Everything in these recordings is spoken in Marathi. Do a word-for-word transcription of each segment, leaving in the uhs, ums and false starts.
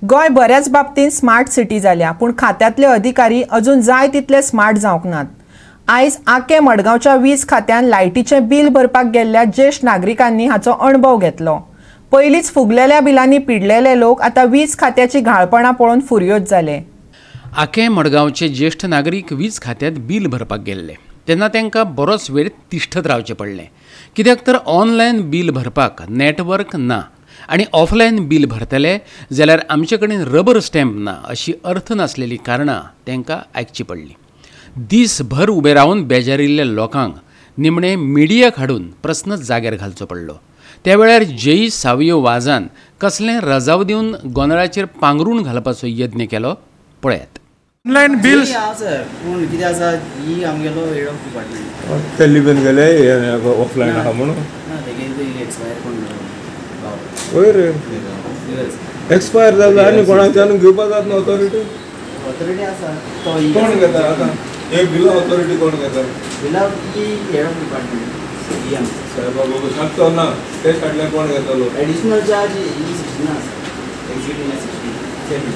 गोय बऱ्याच बाबतींत स्मार्ट सिटी जाल्या, पूण खात्यातले अधिकारी अजून जाय तितले स्मार्ट जावंक नात। आयज आके मडगांवच्या वीज खात्यान लायटीचें बिल भरपाक गेल्ल्या ज्येष्ठ नागरिकांनी हाचो अणभव घेतलो। पयलींच फुगलेल्या बिलांनी पिडलेले लोक आतां वीज खात्याची घाळपणां पळोवन फुर्योज जाले। आके मडगांवचे ज्येष्ठ नागरीक वीज खात्यांत बिल भरपाक गेल्ले तेन्ना तांकां बरोच वेळ तिश्ठत रावचें पडलें, कित्याक तर ऑनलायन बिल भरपाक नेटवर्क ना आनी ऑफलायन बिल भरतले जाल्यार आमचे कडेन रबर स्टॅम्प ना अशी अर्थ नासलेली कारणां तांकां आयकची पडली। दीसभर उबे रावन बेजारिल्ल्या लोकांक निमणे मिडियाक हाडून प्रस्न जाग्यार घालचो पडलो। त्या वेळार जेई सावयो वाजान कसलें रजाव दिवन गोंदळाचेर पांगरून घालपाचो यत्न केलो, पळयात। ऑनलाइन बिल सर पूण कितें आसा ही आमगेलो हेड ऑफ डिपार्टमेंट तेल्ली बीन गेले ऑफलायन आहा म्हणून ना तेगे एक्सपायर कोण वय रे एक्सपायर जालें आनी कोणाच्यान घेवपाक जाता न्हू ऑथॉरिटी ऑथॉरिटी आसा तो कोण घेता आतां एक बिला ऑथॉरिटी कोण घेता बिला ती head of department E M साहेब बाबा सांगतो ना ते काडले कोण घेतलो एडिशनल चार्ज ई सिक्स्टीन आसा executive sixteen seven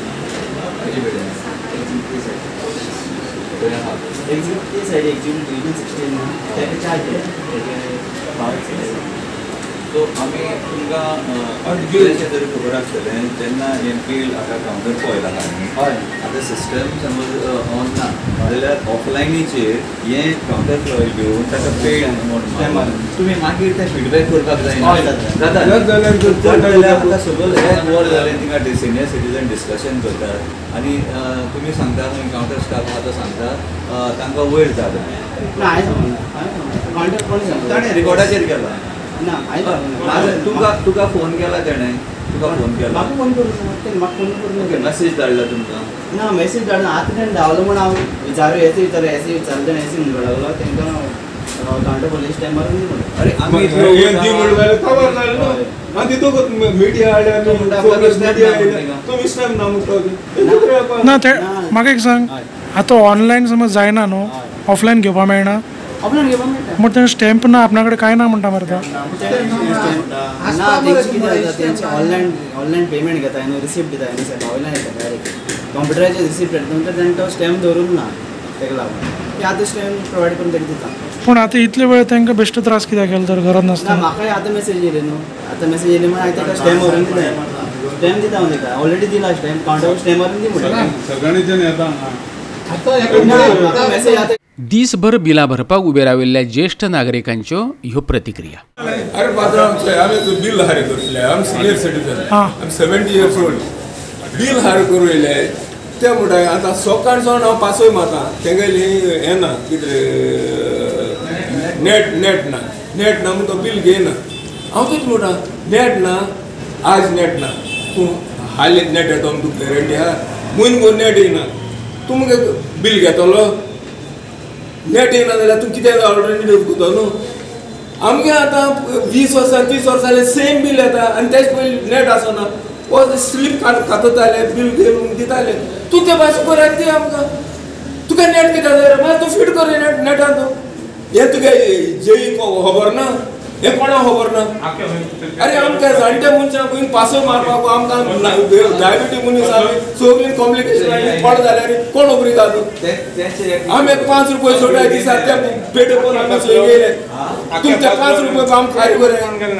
executive side executive sixteen तेका चार्ज आहे सो आमी तुमकां बिलाचें जरी खबर आसतलें तेन्ना हें बिल आतां कावंटर पळयला हय आतां सिस्टम समज ऑन ना जाल्यार ऑफलायनीचेर हें कावंटर पळय घेवन ताका पेड अमावंट तुमी मागीर तें फिडबॅक करपाक जायना जाता जाल्यार आतां सपोज एक वर जालें थिंगा सिनियर सिटीजन डिस्कशन करतात आनी तुमी सांगता खंय कावंटर स्टाफ आहा तो सांगता तांकां वयर जाता ताणें रिकॉर्डाचेर केला ना तुका तुका फोन केला तेणें तुका फोन केला म्हाका फोन करून म्हाका फोन करून मॅसेज धाडला तुमकां ना मॅसेज धाडना आतां तेणें धांवलो म्हण हांव विचारू एसी विचारलो एसी विचारलो तेणें एसी म्हणून लागलो तेंकां कावंटर पुलीस टायमार दी म्हणून अरे आमी दी म्हणून जाल्यार खबर जालें न्हू आनी तितूंत मिडिया हाडल्या तुमी स्टॅम्प ना म्हणटा ना ते म्हाका एक सांग आतां ऑनलायन समज जायना न्हू ऑफलायन घेवपाक मेळना ऑफलायन घेवपाक मेळटा म्हण तें स्टॅम्प ना आपणा कडेन कांय ना म्हणटा मरे तो ना तेंची कितें जाता तेंची ऑनलायन ऑनलायन पेमेंट घेता न्हू रिसिप्ट दिता न्हू सायब ऑनलायन येता डायरेक्ट कॉम्प्युटराचेर रिसिप्ट येता म्हणटा तेणें तो स्टॅम्प दवरून ना तेका लागून ते आतां स्टॅम्प प्रोवायड करून तेका दिता पूण आतां इतले वेळ तांकां बेश्टो त्रास कित्याक केलो तर गरज ना नासता म्हाकाय आतां मेसेज येयली न्हू आतां मेसेज येयली म्हण हांवें तेका स्टॅम्प व्हरून दिता स्टॅम्प दिता हांव तेका ऑलरेडी दिला स्टॅम्प कावंटर स्टॅम्प व्हरून दी म्हणटा सगळ्यांनी येता आतां मेसेज आतां दीसभर बिलां भरपाक उबे राविल्ल्या ज्येष्ठ नागरिकांच्यो ह्यो प्रतिक्रिया। अरे पात्रांव आमी बिल हार करतले आमी सिनियर सिटीजन आमी सेव्हन्टी इयर्स ओल्ड बिल हार करूं येयले ते म्हणटा आतां सकाळचो हांव पासय मारता तेंगेली हें ना कितें नेट नेट ना नेट ना म्हूण तो बिल घेयना हांव कितें म्हणटा नेट ना आज नेट ना तूं हालीं नेट येतो तुका गॅरंटी आहा म्हयनो भर नेट येयना तूं मुगे बिल घेतलो नेट येयना जाल्यार तूं कितें ऑल्टरनेटीव करता न्हू आमगे आतां वीस वर्सां तीस वर्सां जाल्यार सेम बिल येता आनी तेच पयलीं नेट आसना वो स्लीप खातताले बिल घेवन दिताले तूं ते भाशेन करात दी आमकां तुका नेट कितें जाल्यार मागीर तूं फीट कर नेट नेटान तूं हें तुगे जेई खबर ना हें कोणाक खबर ना अरे आमकां जाणटे मनशांक खंय पासय मारपाक आमकां डायबिटीज मनीस आमी सगळीं कॉम्प्लिकेशन पड जाल्यार कोण उबरी जाता आमी एक पांच रुपया सोडाय दिसा त्या पेटे पळोवन आमी सोय गेले तुमी ते पांच रुपया आमकां खारी बरें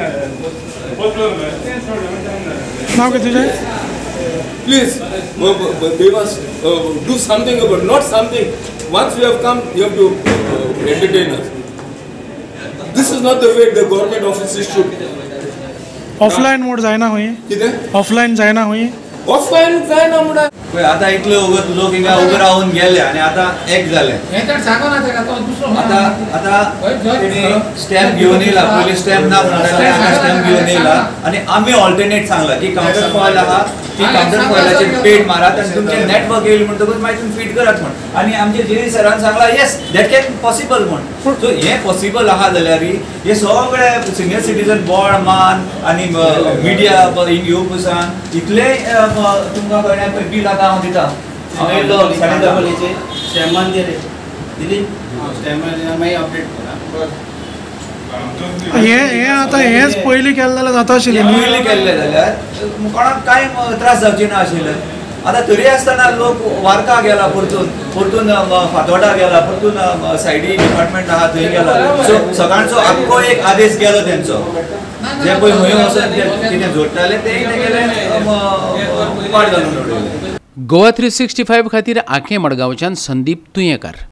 नांव कितें तुजें please they must do something about not something once we have come you have to entertain us This is not the way the government offices should. Offline mode जायना खंय कितें ऑफलायन जायना खंय ऑफलायन जायना म्हणटा पळय आतां इतले लोक हिंगा उबे रावन गेले आनी आतां एक जालें आतां आतां तेणी स्टॅम्प घेवन येयला पयलीं स्टॅम्प ना म्हणटाले आतां स्टॅम्प घेवन येयला आनी आमी ऑल्टरनेट सांगला की कावंटर फॉयल आहा ती कावंटर फॉयलाचेर पेड मारात आनी तुमचें नेटवर्क येयलें म्हणटकूच मागीर तुमी फीट करात म्हण आनी आमचे जेई सरान सांगला येस दॅट कॅन पॉसिबल म्हण सो हें पॉसिबल आहा जाल्यार हे सगळे सिनियर सिटीजन बोर्ड मान आनी मिडिया ह्यो पळसान इतले तुमकां कळ्ळें बिल आतां हांव दिता हांव येयलो साडे धा स्टॅम्पान दी रे दिली स्टॅम्पान मागीर अपडेट करा हे हे आता हेच पयलीं केलें जाल्यार जाता आशिल्लें न्ही. पयलीं केल्ले जाल्यार कोणाक कांय त्रास जावचे ना आशिल्ले. आतां तरी आसतना लोक वार्का गेला परतून परतून फातोर्डा गेला परतून सायडी डिपार्टमेंट आहा थंय गेला. सो सकाळचो आख्खो एक आदेश गेलो तेंचो. जे पळय खंय वचून कितें जोडटाले ते गेले पाड घालून उडयले. गोवा थ्री सिक्स्टी फायव्ह खातीर आखे मडगांवच्यान संदीप तुयेंकार.